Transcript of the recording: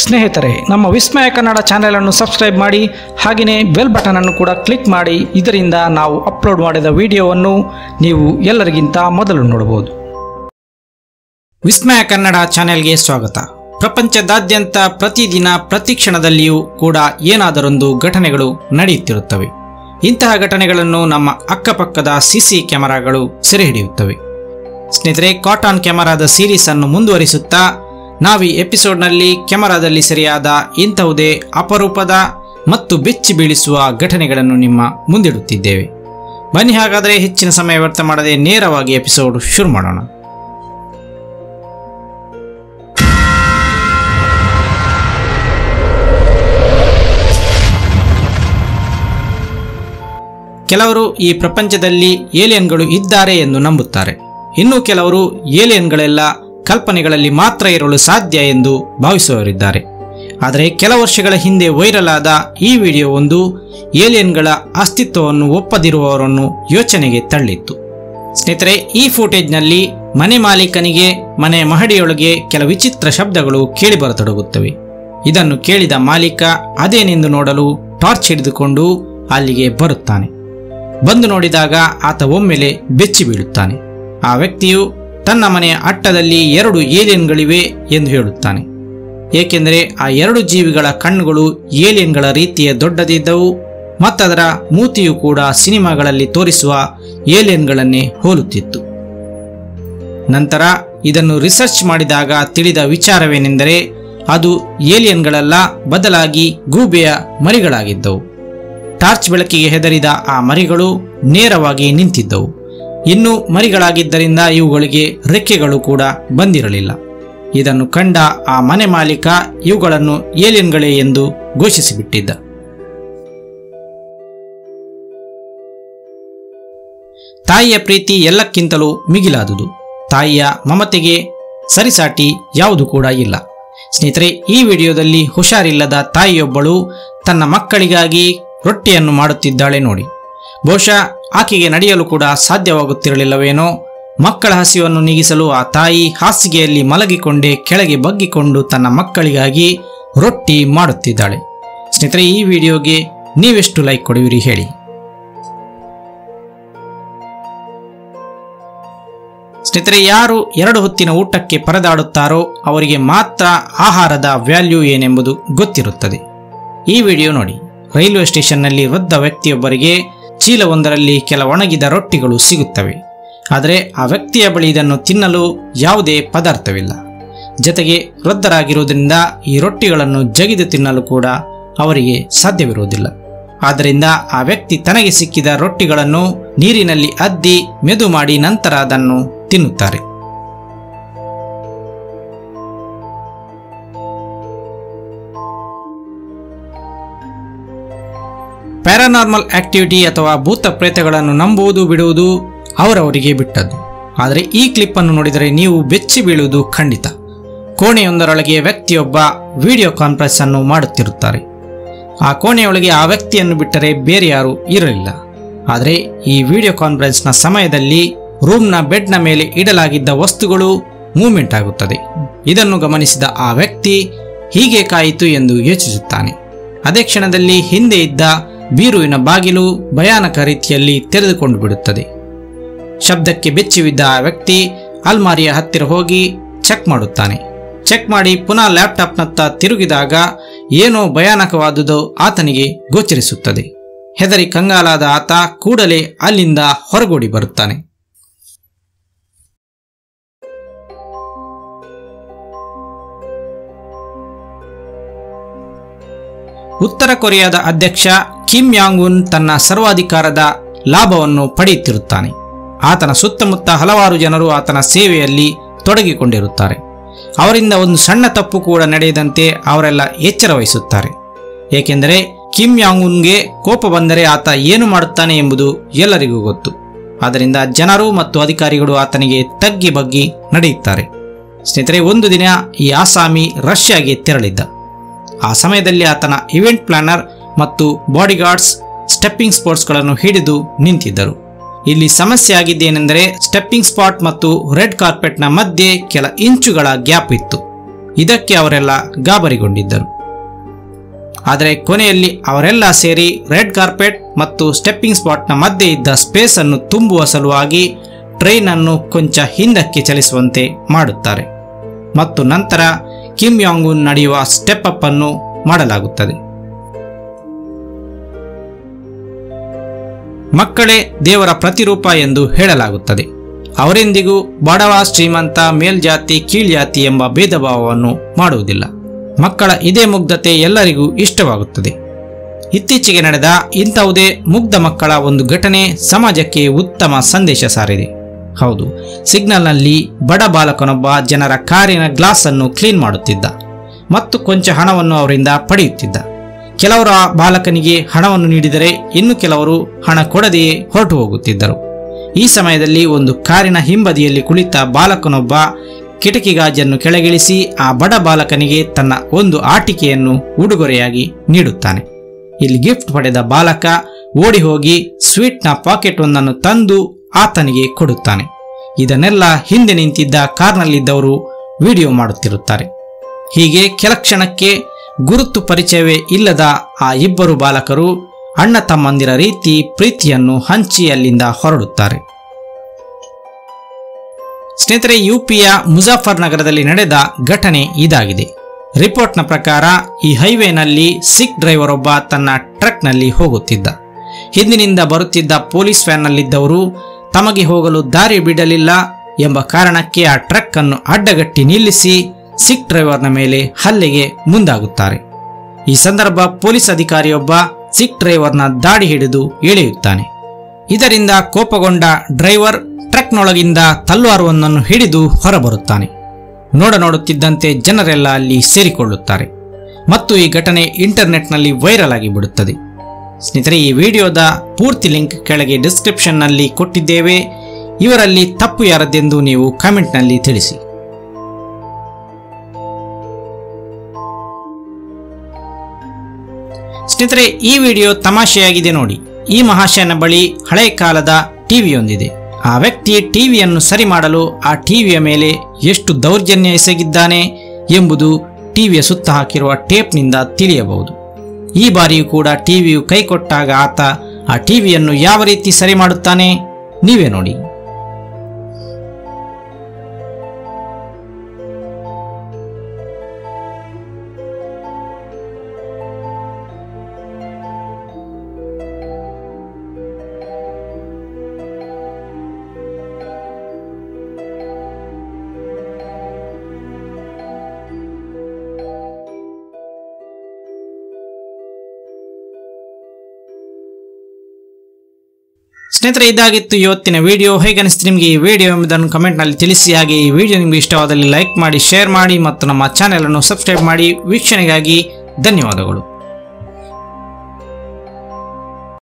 ಸ್ನೇಹಿತರೆ, ನಮ್ಮ ವಿಸ್ಮಯ ಕನ್ನಡ ಚಾನೆಲ್ ಅನ್ನು ಸಬ್ಸ್ಕ್ರೈಬ್ ಮಾಡಿ, ಹಾಗೆಯೇ ಬೆಲ್ ಬಟನ್ ಅನ್ನು ಕೂಡ ಕ್ಲಿಕ್ ಮಾಡಿ. ಇದರಿಂದ ನಾವು ಅಪ್ಲೋಡ್ ಮಾಡಿದ ವಿಡಿಯೋವನ್ನು ನೀವು ಎಲ್ಲರಿಗಿಂತ ಮೊದಲು ನೋಡಬಹುದು. ವಿಸ್ಮಯ ಕನ್ನಡ ಚಾನೆಲ್ಗೆ ಸ್ವಾಗತ. ಪ್ರಪಂಚದಾದ್ಯಂತ ಪ್ರತಿದಿನ ಪ್ರತಿ ಕ್ಷಣದಲ್ಲಿಯೂ ಕೂಡ ಏನಾದರೊಂದು ಘಟನೆಗಳು ನಡೆಯುತ್ತಿರುತ್ತವೆ. ಇಂತಹ ಘಟನೆಗಳನ್ನು ನಮ್ಮ ಅಕ್ಕಪಕ್ಕದ ಸಿಸಿ ಕ್ಯಾಮೆರಾಗಳು ಸೆರೆ ಹಿಡಿಯುತ್ತವೆ. ಸ್ನೇಹಿತರೆ, ಕಾಟನ್ ಕ್ಯಾಮೆರಾದ ಸೀರೀಸ್ ಅನ್ನು ಮುಂದುವರಿಸುತ್ತಾ ನಾವೀ ಎಪಿಸೋಡ್ನಲ್ಲಿ ಕ್ಯಾಮೆರಾದಲ್ಲಿ ಸೆರೆಯಾದ ಇಂತಹುದೇ ಅಪರೂಪದ ಮತ್ತು ಬೆಚ್ಚಿ ಬೀಳಿಸುವ ಘಟನೆಗಳನ್ನು ನಿಮ್ಮ ಮುಂದಿಡುತ್ತಿದ್ದೇವೆ. ಬನ್ನಿ, ಹಾಗಾದರೆ ಹೆಚ್ಚಿನ ಸಮಯ ವ್ಯರ್ಥ ಮಾಡದೆ ನೇರವಾಗಿ ಎಪಿಸೋಡ್ ಶುರು ಮಾಡೋಣ. ಕೆಲವರು ಈ ಪ್ರಪಂಚದಲ್ಲಿ ಏಲಿಯನ್ಗಳು ಇದ್ದಾರೆ ಎಂದು ನಂಬುತ್ತಾರೆ. ಇನ್ನು ಕೆಲವರು ಏಲಿಯನ್ಗಳೆಲ್ಲ ಕಲ್ಪನೆಗಳಲ್ಲಿ ಮಾತ್ರ ಇರಲು ಸಾಧ್ಯ ಎಂದು ಭಾವಿಸುವವರಿದ್ದಾರೆ. ಆದರೆ ಕೆಲ ವರ್ಷಗಳ ಹಿಂದೆ ವೈರಲ್ ಆದ ಈ ವಿಡಿಯೋ ಒಂದು ಏಲಿಯನ್ಗಳ ಅಸ್ತಿತ್ವವನ್ನು ಒಪ್ಪದಿರುವವರನ್ನು ಯೋಚನೆಗೆ ತಳ್ಳಿತ್ತು. ಸ್ನೇಹಿತರೆ, ಈ ಫುಟೇಜ್ನಲ್ಲಿ ಮನೆ ಮಾಲೀಕನಿಗೆ ಮನೆಯ ಮಹಡಿಯೊಳಗೆ ಕೆಲ ವಿಚಿತ್ರ ಶಬ್ದಗಳು ಕೇಳಿಬರತೊಡಗುತ್ತವೆ. ಇದನ್ನು ಕೇಳಿದ ಮಾಲೀಕ ಅದೇನೆಂದು ನೋಡಲು ಟಾರ್ಚ್ ಹಿಡಿದುಕೊಂಡು ಅಲ್ಲಿಗೆ ಬರುತ್ತಾನೆ. ಬಂದು ನೋಡಿದಾಗ ಆತ ಒಮ್ಮೆಲೆ ಬೆಚ್ಚಿ ಬೀಳುತ್ತಾನೆ. ಆ ವ್ಯಕ್ತಿಯು ತನ್ನ ಮನೆಯ ಅಟ್ಟದಲ್ಲಿ 2 ಏಲಿಯನ್ಗಳಿವೆ ಎಂದು ಹೇಳುತ್ತಾನೆ. ಏಕೆಂದರೆ ಆ 2 ಜೀವಿಗಳ ಕಣ್ಣುಗಳು ಏಲಿಯನ್ಗಳ ರೀತಿಯ ದೊಡ್ಡದಿದ್ದವು ಮತ್ತದರ ಮೂತಿಯು ಕೂಡ ಸಿನಿಮಾಗಳಲ್ಲಿ ತೋರಿಸುವ ಏಲಿಯನ್ಗಳನ್ನೇ ಹೋಲುತ್ತಿತ್ತು. ನಂತರ ಇದನ್ನು ರಿಸರ್ಚ್ ಮಾಡಿದಾಗ ತಿಳಿದ ವಿಚಾರವೇನೆಂದರೆ ಅದು ಏಲಿಯನ್ಗಳಲ್ಲ, ಬದಲಾಗಿ ಗೂಬೆಯ ಮರಿಗಳಾಗಿದ್ದವು. ಟಾರ್ಚ್ ಬೆಳಕಿಗೆ ಹೆದರಿದ ಆ ಮರಿಗಳು ನೇರವಾಗಿ ನಿಂತಿದ್ದವು. ಇನ್ನು ಮರಿಗಳಾಗಿದ್ದರಿಂದ ಇವುಗಳಿಗೆ ರೆಕ್ಕೆಗಳು ಕೂಡ ಬಂದಿರಲಿಲ್ಲ. ಇದನ್ನು ಕಂಡ ಆ ಮನೆ ಮಾಲೀಕ ಇವುಗಳನ್ನು ಏಲಿಯನ್ಗಳೇ ಎಂದು ಘೋಷಿಸಿಬಿಟ್ಟಿದ್ದ. ತಾಯಿಯ ಪ್ರೀತಿ ಎಲ್ಲಕ್ಕಿಂತಲೂ ಮಿಗಿಲಾದುದು. ತಾಯಿಯ ಮಮತೆಗೆ ಸರಿಸಾಟಿ ಯಾವುದು ಕೂಡ ಇಲ್ಲ. ಸ್ನೇಹಿತರೆ, ಈ ವಿಡಿಯೋದಲ್ಲಿ ಹುಷಾರಿಲ್ಲದ ತಾಯಿಯೊಬ್ಬಳು ತನ್ನ ಮಕ್ಕಳಿಗಾಗಿ ರೊಟ್ಟಿಯನ್ನು ಮಾಡುತ್ತಿದ್ದಾಳೆ ನೋಡಿ. ಬಹುಶಃ ಆಕೆಗೆ ನಡೆಯಲು ಕೂಡ ಸಾಧ್ಯವಾಗುತ್ತಿರಲಿಲ್ಲವೇನೋ. ಮಕ್ಕಳ ಹಸಿವನ್ನು ನೀಗಿಸಲು ಆ ತಾಯಿ ಹಾಸಿಗೆಯಲ್ಲಿ ಮಲಗಿಕೊಂಡೇ ಕೆಳಗೆ ಬಗ್ಗಿಕೊಂಡು ತನ್ನ ಮಕ್ಕಳಿಗಾಗಿ ರೊಟ್ಟಿ ಮಾಡುತ್ತಿದ್ದಾಳೆ. ಸ್ನೇಹಿತರೆ, ಈ ವಿಡಿಯೋಗೆ ನೀವೆಷ್ಟು ಲೈಕ್ ಕೊಡುವಿರಿ ಹೇಳಿ. ಸ್ನೇಹಿತರೆ, ಯಾರು 2 ಹೊತ್ತಿನ ಊಟಕ್ಕೆ ಪರದಾಡುತ್ತಾರೋ ಅವರಿಗೆ ಮಾತ್ರ ಆಹಾರದ ವ್ಯಾಲ್ಯೂ ಏನೆಂಬುದು ಗೊತ್ತಿರುತ್ತದೆ. ಈ ವಿಡಿಯೋ ನೋಡಿ. ರೈಲ್ವೆ ಸ್ಟೇಷನ್ನಲ್ಲಿ ವೃದ್ಧ ವ್ಯಕ್ತಿಯೊಬ್ಬರಿಗೆ ಚೀಲವೊಂದರಲ್ಲಿ ಕೆಲ ಒಣಗಿದ ರೊಟ್ಟಿಗಳು ಸಿಗುತ್ತವೆ. ಆದರೆ ಆ ವ್ಯಕ್ತಿಯ ಬಳಿ ಇದನ್ನು ತಿನ್ನಲು ಯಾವುದೇ ಪದಾರ್ಥವಿಲ್ಲ. ಜೊತೆಗೆ ವೃದ್ಧರಾಗಿರುವುದರಿಂದ ಈ ರೊಟ್ಟಿಗಳನ್ನು ಜಗಿದು ತಿನ್ನಲು ಕೂಡ ಅವರಿಗೆ ಸಾಧ್ಯವಿರುವುದಿಲ್ಲ. ಆದ್ದರಿಂದ ಆ ವ್ಯಕ್ತಿ ತನಗೆ ಸಿಕ್ಕಿದ ರೊಟ್ಟಿಗಳನ್ನು ನೀರಿನಲ್ಲಿ ಅದ್ದಿ ಮೆದು ಮಾಡಿ ನಂತರ ಅದನ್ನು ತಿನ್ನುತ್ತಾರೆ. ಪ್ಯಾರಾನಾರ್ಮಲ್ ಆಕ್ಟಿವಿಟಿ ಅಥವಾ ಭೂತ ಪ್ರೇತಗಳನ್ನು ನಂಬುವುದು ಬಿಡುವುದು ಅವರವರಿಗೆ ಬಿಟ್ಟದ್ದು. ಆದರೆ ಈ ಕ್ಲಿಪ್ ಅನ್ನು ನೋಡಿದರೆ ನೀವು ಬೆಚ್ಚಿ ಬೀಳುವುದು ಖಂಡಿತ. ಕೋಣೆಯೊಂದರೊಳಗೆ ವ್ಯಕ್ತಿಯೊಬ್ಬ ವಿಡಿಯೋ ಕಾನ್ಫರೆನ್ಸ್ ಅನ್ನು ಮಾಡುತ್ತಿರುತ್ತಾರೆ. ಆ ಕೋಣೆಯೊಳಗೆ ಆ ವ್ಯಕ್ತಿಯನ್ನು ಬಿಟ್ಟರೆ ಬೇರೆ ಯಾರೂ ಇರಲಿಲ್ಲ. ಆದರೆ ಈ ವಿಡಿಯೋ ಕಾನ್ಫರೆನ್ಸ್ನ ಸಮಯದಲ್ಲಿ ರೂಮ್ನ ಬೆಡ್ನ ಮೇಲೆ ಇಡಲಾಗಿದ್ದ ವಸ್ತುಗಳು ಮೂವ್ಮೆಂಟ್ ಆಗುತ್ತದೆ. ಇದನ್ನು ಗಮನಿಸಿದ ಆ ವ್ಯಕ್ತಿ ಹೀಗೆ ಕಾಯಿತು ಎಂದು ಯೋಚಿಸುತ್ತಾನೆ. ಅದೇ ಕ್ಷಣದಲ್ಲಿ ಹಿಂದೆ ಇದ್ದ ಬೀರುವಿನ ಬಾಗಿಲು ಭಯಾನಕ ರೀತಿಯಲ್ಲಿ ತೆರೆದುಕೊಂಡು ಬಿಡುತ್ತದೆ. ಶಬ್ದಕ್ಕೆ ಬೆಚ್ಚಿಬಿದ್ದ ಆ ವ್ಯಕ್ತಿ ಅಲ್ಮಾರಿಯ ಹತ್ತಿರ ಹೋಗಿ ಚೆಕ್ ಮಾಡುತ್ತಾನೆ. ಚೆಕ್ ಮಾಡಿ ಪುನಃ ಲ್ಯಾಪ್ಟಾಪ್ನತ್ತ ತಿರುಗಿದಾಗ ಏನೋ ಭಯಾನಕವಾದುದು ಆತನಿಗೆ ಗೋಚರಿಸುತ್ತದೆ. ಹೆದರಿ ಕಂಗಾಲಾದ ಆತ ಕೂಡಲೇ ಅಲ್ಲಿಂದ ಹೊರಗೋಡಿ ಬರುತ್ತಾನೆ. ಉತ್ತರ ಕೊರಿಯಾದ ಅಧ್ಯಕ್ಷ ಕಿಮ್ ಜಾಂಗ್ ಉನ್ ತನ್ನ ಸರ್ವಾಧಿಕಾರದ ಲಾಭವನ್ನು ಪಡೆಯುತ್ತಿರುತ್ತಾನೆ. ಆತನ ಸುತ್ತಮುತ್ತ ಹಲವಾರು ಜನರು ಆತನ ಸೇವೆಯಲ್ಲಿ ತೊಡಗಿಕೊಂಡಿರುತ್ತಾರೆ. ಅವರಿಂದ ಒಂದು ಸಣ್ಣ ತಪ್ಪು ಕೂಡ ನಡೆಯದಂತೆ ಅವರೆಲ್ಲ ಎಚ್ಚರ ವಹಿಸುತ್ತಾರೆ. ಏಕೆಂದರೆ ಕಿಮ್ ಜಾಂಗ್ ಉನ್ಗೆ ಕೋಪ ಬಂದರೆ ಆತ ಏನು ಮಾಡುತ್ತಾನೆ ಎಂಬುದು ಎಲ್ಲರಿಗೂ ಗೊತ್ತು. ಆದ್ದರಿಂದ ಜನರು ಮತ್ತು ಅಧಿಕಾರಿಗಳು ಆತನಿಗೆ ತಗ್ಗಿ ಬಗ್ಗಿ ನಡೆಯುತ್ತಾರೆ. ಸ್ನೇಹಿತರೆ, ಒಂದು ದಿನ ಈ ಆಸಾಮಿ ರಷ್ಯಾಗೆ ತೆರಳಿದ್ದ. ಆ ಸಮಯದಲ್ಲಿ ಆತನ ಇವೆಂಟ್ ಪ್ಲಾನರ್ ಮತ್ತು ಬಾಡಿಗಾರ್ಡ್ಸ್ ಸ್ಟೆಪ್ಪಿಂಗ್ ಸ್ಪಾಟ್ಸ್ಗಳನ್ನು ಹಿಡಿದು ನಿಂತಿದ್ದರು. ಇಲ್ಲಿ ಸಮಸ್ಯೆ ಆಗಿದ್ದೇನೆಂದರೆ ಸ್ಟೆಪ್ಪಿಂಗ್ ಸ್ಪಾಟ್ ಮತ್ತು ರೆಡ್ ಕಾರ್ಪೆಟ್ನ ಮಧ್ಯೆ ಕೆಲ ಇಂಚುಗಳ ಗ್ಯಾಪ್ ಇತ್ತು. ಇದಕ್ಕೆ ಅವರೆಲ್ಲ ಗಾಬರಿಗೊಂಡಿದ್ದರು. ಆದರೆ ಕೊನೆಯಲ್ಲಿ ಅವರೆಲ್ಲ ಸೇರಿ ರೆಡ್ ಕಾರ್ಪೆಟ್ ಮತ್ತು ಸ್ಟೆಪ್ಪಿಂಗ್ ಸ್ಪಾಟ್ನ ಮಧ್ಯೆ ಇದ್ದ ಸ್ಪೇಸ್ ಅನ್ನು ತುಂಬುವ ಸಲುವಾಗಿ ಟ್ರೈನ್ ಅನ್ನು ಕೊಂಚ ಹಿಂದಕ್ಕೆ ಚಲಿಸುವಂತೆ ಮಾಡುತ್ತಾರೆ ಮತ್ತು ನಂತರ ಕಿಮ್ ಜಾಂಗ್ ಉನ್ ನಡೆಯುವ ಸ್ಟೆಪ್ ಅಪ್ ಅನ್ನು ಮಾಡಲಾಗುತ್ತದೆ. ಮಕ್ಕಳೇ ದೇವರ ಪ್ರತಿರೂಪ ಎಂದು ಹೇಳಲಾಗುತ್ತದೆ. ಅವರೆಂದಿಗೂ ಬಡವ ಶ್ರೀಮಂತ ಮೇಲ್ಜಾತಿ ಕೀಳ್ಜಾತಿ ಎಂಬ ಭೇದ ಭಾವವನ್ನು ಮಾಡುವುದಿಲ್ಲ. ಮಕ್ಕಳ ಇದೇ ಮುಗ್ಧತೆ ಎಲ್ಲರಿಗೂ ಇಷ್ಟವಾಗುತ್ತದೆ. ಇತ್ತೀಚೆಗೆ ನಡೆದ ಇಂತಹುದೇ ಮುಗ್ಧ ಮಕ್ಕಳ ಒಂದು ಘಟನೆ ಸಮಾಜಕ್ಕೆ ಉತ್ತಮ ಸಂದೇಶ ಸಾರಿದೆ. ಹೌದು, ಸಿಗ್ನಲ್ನಲ್ಲಿ ಬಡ ಬಾಲಕನೊಬ್ಬ ಜನರ ಕಾರಿನ ಗ್ಲಾಸ್ ಅನ್ನು ಕ್ಲೀನ್ ಮಾಡುತ್ತಿದ್ದ ಮತ್ತು ಕೊಂಚ ಹಣವನ್ನು ಅವರಿಂದ ಪಡೆಯುತ್ತಿದ್ದ. ಕೆಲವರು ಆ ಬಾಲಕನಿಗೆ ಹಣವನ್ನು ನೀಡಿದರೆ ಇನ್ನು ಕೆಲವರು ಹಣ ಕೊಡದೆಯೇ ಹೊರಟು ಹೋಗುತ್ತಿದ್ದರು. ಈ ಸಮಯದಲ್ಲಿ ಒಂದು ಕಾರಿನ ಹಿಂಬದಿಯಲ್ಲಿ ಕುಳಿತ ಬಾಲಕನೊಬ್ಬ ಕಿಟಕಿ ಗಾಜನ್ನು ಕೆಳಗಿಳಿಸಿ ಆ ಬಡ ಬಾಲಕನಿಗೆ ತನ್ನ ಒಂದು ಆಟಿಕೆಯನ್ನು ಉಡುಗೊರೆಯಾಗಿ ನೀಡುತ್ತಾನೆ. ಇಲ್ಲಿ ಗಿಫ್ಟ್ ಪಡೆದ ಬಾಲಕ ಓಡಿ ಹೋಗಿ ಸ್ವೀಟ್ನ ಪಾಕೆಟ್ ಒಂದನ್ನು ತಂದು ಆತನಿಗೆ ಕೊಡುತ್ತಾನೆ. ಇದನ್ನೆಲ್ಲ ಹಿಂದೆ ನಿಂತಿದ್ದ ಕಾರ್ನಲ್ಲಿದ್ದವರು ವಿಡಿಯೋ ಮಾಡುತ್ತಿರುತ್ತಾರೆ. ಹೀಗೆ ಕೆಲ ಕ್ಷಣಕ್ಕೆ ಗುರುತು ಪರಿಚಯವೇ ಇಲ್ಲದ ಆ ಇಬ್ಬರು ಬಾಲಕರು ಅಣ್ಣ ತಮ್ಮಂದಿರ ರೀತಿ ಪ್ರೀತಿಯನ್ನು ಹಂಚಿ ಅಲ್ಲಿಂದ ಹೊರಡುತ್ತಾರೆ. ಸ್ನೇಹಿತರೆ, ಯುಪಿಯ ಮುಜಾಫರ್ ನಗರದಲ್ಲಿ ನಡೆದ ಘಟನೆ ಇದಾಗಿದೆ. ರಿಪೋರ್ಟ್ನ ಪ್ರಕಾರ ಈ ಹೈವೇನಲ್ಲಿ ಸಿಖ್ ಡ್ರೈವರ್ ಒಬ್ಬ ತನ್ನ ಟ್ರಕ್ನಲ್ಲಿ ಹೋಗುತ್ತಿದ್ದ. ಹಿಂದಿನಿಂದ ಬರುತ್ತಿದ್ದ ಪೊಲೀಸ್ ವ್ಯಾನ್ನಲ್ಲಿದ್ದವರು ತಮಗೆ ಹೋಗಲು ದಾರಿ ಬಿಡಲಿಲ್ಲ ಎಂಬ ಕಾರಣಕ್ಕೆ ಆ ಟ್ರಕ್ ಅನ್ನು ಅಡ್ಡಗಟ್ಟಿ ನಿಲ್ಲಿಸಿ ಸಿಖ್ ಡ್ರೈವರ್ನ ಮೇಲೆ ಹಲ್ಲೆಗೆ ಮುಂದಾಗುತ್ತಾರೆ. ಈ ಸಂದರ್ಭ ಪೊಲೀಸ್ ಅಧಿಕಾರಿಯೊಬ್ಬ ಸಿಖ್ ಡ್ರೈವರ್ನ ದಾಡಿ ಹಿಡಿದು ಎಳೆಯುತ್ತಾನೆ. ಇದರಿಂದ ಕೋಪಗೊಂಡ ಡ್ರೈವರ್ ಟ್ರಕ್ನೊಳಗಿಂದ ತಲ್ವಾರವೊಂದನ್ನು ಹಿಡಿದು ಹೊರಬರುತ್ತಾನೆ. ನೋಡುತ್ತಿದ್ದಂತೆ ಜನರೆಲ್ಲ ಅಲ್ಲಿ ಸೇರಿಕೊಳ್ಳುತ್ತಾರೆ ಮತ್ತು ಈ ಘಟನೆ ಇಂಟರ್ನೆಟ್ನಲ್ಲಿ ವೈರಲ್ ಆಗಿ ಬಿಡುತ್ತದೆ. ಸ್ನೇಹಿತರೆ, ಈ ವಿಡಿಯೋದ ಪೂರ್ತಿ ಲಿಂಕ್ ಕೆಳಗೆ ಡಿಸ್ಕ್ರಿಪ್ಷನ್ನಲ್ಲಿ ಕೊಟ್ಟಿದ್ದೇವೆ. ಇವರಲ್ಲಿ ತಪ್ಪು ಯಾರದ್ದೆಂದು ನೀವು ಕಾಮೆಂಟ್ನಲ್ಲಿ ತಿಳಿಸಿ. ಸ್ನೇಹಿತರೆ, ಈ ವಿಡಿಯೋ ತಮಾಷೆಯಾಗಿದೆ ನೋಡಿ. ಈ ಮಹಾಶಯನ ಬಳಿ ಹಳೆ ಕಾಲದ ಟಿವಿಯೊಂದಿದೆ. ಆ ವ್ಯಕ್ತಿ ಟಿವಿಯನ್ನು ಸರಿ ಮಾಡಲು ಆ ಟಿವಿಯ ಮೇಲೆ ಎಷ್ಟು ದೌರ್ಜನ್ಯ ಎಸಗಿದ್ದಾನೆ ಎಂಬುದು ಟಿವಿಯ ಸುತ್ತ ಹಾಕಿರುವ ಟೇಪ್ನಿಂದ ತಿಳಿಯಬಹುದು. ಈ ಬಾರಿಯೂ ಕೂಡ ಟಿವಿಯು ಕೈ ಕೊಟ್ಟಾಗ ಆತ ಆ ಟಿವಿಯನ್ನು ಯಾವ ರೀತಿ ಸರಿ ಮಾಡುತ್ತಾನೆ ನೀವೇ ನೋಡಿ. ಸ್ನೇಹಿತರೆ, ಇದಾಗಿತ್ತು ಇವತ್ತಿನ ವಿಡಿಯೋ. ಹೇಗೆ ಅನಿಸ್ತು ನಿಮಗೆ ಈ ವಿಡಿಯೋ ಎಂಬುದನ್ನು ಕಮೆಂಟ್ನಲ್ಲಿ ತಿಳಿಸಿ. ಹಾಗೆ ಈ ವಿಡಿಯೋ ನಿಮಗೆ ಇಷ್ಟವಾದಲ್ಲಿ ಲೈಕ್ ಮಾಡಿ, ಶೇರ್ ಮಾಡಿ ಮತ್ತು ನಮ್ಮ ಚಾನೆಲ್ ಅನ್ನು ಸಬ್ಸ್ಕ್ರೈಬ್ ಮಾಡಿ. ವೀಕ್ಷಣೆಗಾಗಿ ಧನ್ಯವಾದಗಳು.